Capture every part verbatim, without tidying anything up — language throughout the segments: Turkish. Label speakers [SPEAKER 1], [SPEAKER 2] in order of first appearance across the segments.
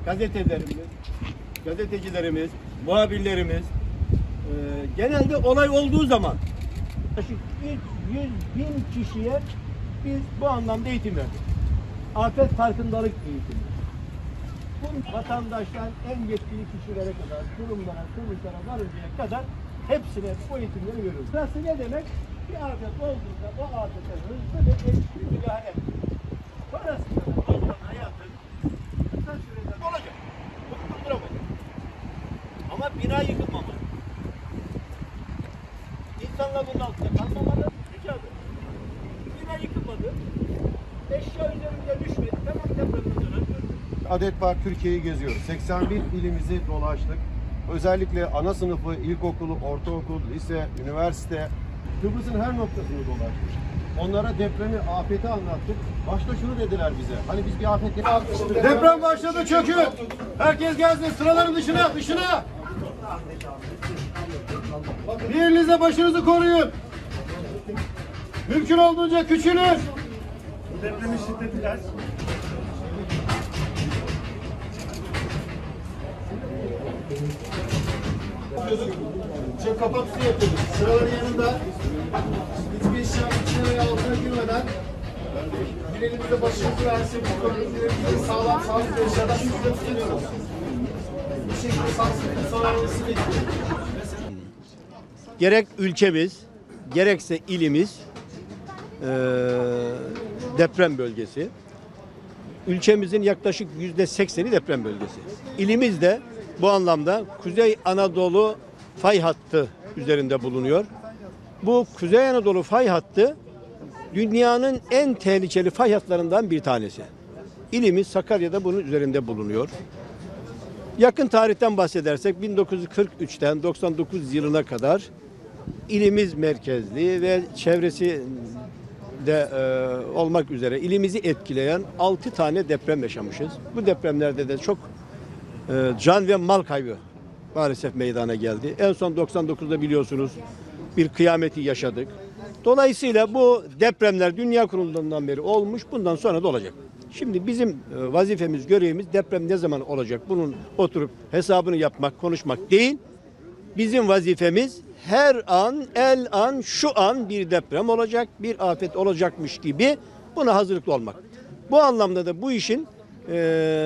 [SPEAKER 1] gazetelerimiz, gazetecilerimiz, muhabirlerimiz e, genelde olay olduğu zaman yaklaşık yüz bin kişiye biz bu anlamda eğitim verdik. Afet farkındalık eğitimi. Bu vatandaştan en yetkili kişilere kadar, kurumlara, kuruluşlara varıncaya kadar hepsine bu eğitimleri veriyoruz. Burası ne demek? Bir afet olduğunda o afete hızlı ve etkili müdahale etmek. Sonrasında da onların hayatın kısa sürede olacak. Bunu durduramayacak. Ama bina yıkılmamalı. İnsanlar bunun altında kalmamalı. Rica ederim. Bina yıkılmadı. Eşya üzerinde düşmedi. Tamam, depremden sonra gördük.
[SPEAKER 2] Adet var, Türkiye'yi geziyoruz. seksen bir ilimizi dolaştık. Özellikle ana sınıfı, ilkokulu, ortaokul, lise, üniversite, Kıbrıs'ın her noktasını dolaştık. Onlara depremi, afeti anlattık. Başta şunu dediler bize. Hani biz bir afet... Deprem başladı, çökün! Herkes gelsin, sıraların dışına, dışına! Bir elinizle başınızı koruyun. Mümkün olduğunca küçülün.
[SPEAKER 3] Depremin şiddeti kaç?
[SPEAKER 2] Çök kapatısı yapıyoruz. Sıraların yanında hiçbir eşya içine veya altına girmeden bir elimizde başımızı versin, bu elimizde sağlam sağlıklı eşyadan yüzde tutuyoruz. Bu şekilde sarsıntı sağlanmasını bekliyoruz.
[SPEAKER 1] Gerek ülkemiz, gerekse ilimiz e, deprem bölgesi. Ülkemizin yaklaşık yüzde sekseni deprem bölgesi. İlimiz de bu anlamda Kuzey Anadolu fay hattı üzerinde bulunuyor. Bu Kuzey Anadolu fay hattı dünyanın en tehlikeli fay hatlarından bir tanesi. İlimiz Sakarya'da bunun üzerinde bulunuyor. Yakın tarihten bahsedersek bin dokuz yüz kırk üçten doksan dokuz yılına kadar ilimiz merkezli ve çevresi de e, olmak üzere ilimizi etkileyen altı tane deprem yaşamışız. Bu depremlerde de çok e, can ve mal kaybı maalesef meydana geldi. En son doksan dokuzda biliyorsunuz bir kıyameti yaşadık. Dolayısıyla bu depremler dünya kurulundan beri olmuş, bundan sonra da olacak. Şimdi bizim e, vazifemiz, görevimiz deprem ne zaman olacak? Bunun oturup hesabını yapmak, konuşmak değil. Bizim vazifemiz her an, el an, şu an bir deprem olacak, bir afet olacakmış gibi buna hazırlıklı olmak. Bu anlamda da bu işin e,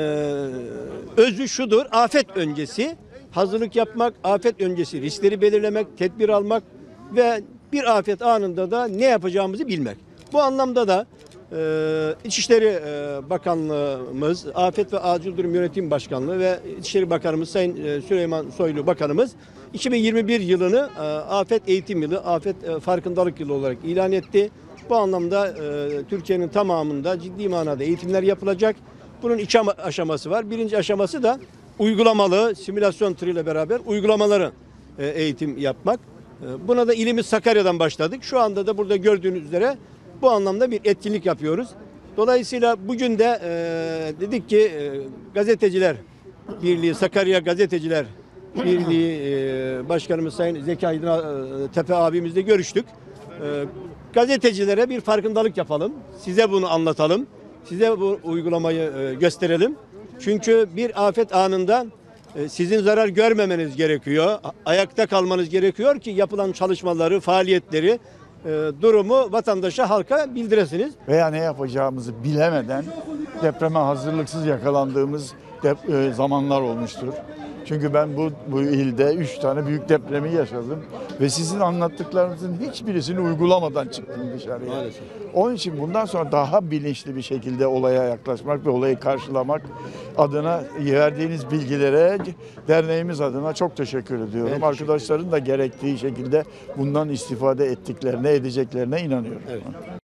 [SPEAKER 1] özü şudur: afet öncesi hazırlık yapmak, afet öncesi riskleri belirlemek, tedbir almak ve bir afet anında da ne yapacağımızı bilmek. Bu anlamda da e, İçişleri e, Bakanlığımız, Afet ve Acil Durum Yönetim Başkanlığı ve İçişleri Bakanımız Sayın e, Süleyman Soylu Bakanımız iki bin yirmi bir yılını e, afet eğitim yılı, afet e, farkındalık yılı olarak ilan etti. Bu anlamda e, Türkiye'nin tamamında ciddi manada eğitimler yapılacak. Bunun iki aşaması var. Birinci aşaması da uygulamalı, simülasyon tırıyla beraber uygulamaları e, eğitim yapmak. E, buna da ilimiz Sakarya'dan başladık. Şu anda da burada gördüğünüz üzere bu anlamda bir etkinlik yapıyoruz. Dolayısıyla bugün de e, dedik ki e, Gazeteciler Birliği, Sakarya Gazeteciler Birliği e, Başkanımız Sayın Zeki Aydın e, Tepe abimizle görüştük. E, gazetecilere bir farkındalık yapalım. Size bunu anlatalım. Size bu uygulamayı e, gösterelim. Çünkü bir afet anında e, sizin zarar görmemeniz gerekiyor. Ayakta kalmanız gerekiyor ki yapılan çalışmaları, faaliyetleri, e, durumu vatandaşa, halka bildiresiniz.
[SPEAKER 4] Veya ne yapacağımızı bilemeden depreme hazırlıksız yakalandığımız dep- e, zamanlar olmuştur. Çünkü ben bu, bu ilde üç tane büyük depremi yaşadım ve sizin anlattıklarınızın hiçbirisini uygulamadan çıktım dışarıya.
[SPEAKER 1] Maalesef.
[SPEAKER 4] Onun için bundan sonra daha bilinçli bir şekilde olaya yaklaşmak ve olayı karşılamak adına verdiğiniz bilgilere derneğimiz adına çok teşekkür ediyorum.
[SPEAKER 1] Ben teşekkür
[SPEAKER 4] Arkadaşların da gerektiği şekilde bundan istifade ettiklerine, edeceklerine inanıyorum.
[SPEAKER 1] Evet.